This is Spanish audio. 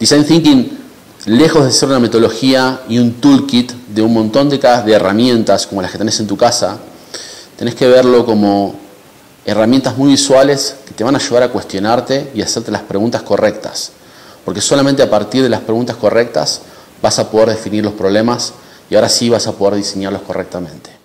Design Thinking, lejos de ser una metodología y un toolkit de un montón de herramientas como las que tenés en tu casa, tenés que verlo como herramientas muy visuales que te van a ayudar a cuestionarte y a hacerte las preguntas correctas. Porque solamente a partir de las preguntas correctas vas a poder definir los problemas y ahora sí vas a poder diseñarlos correctamente.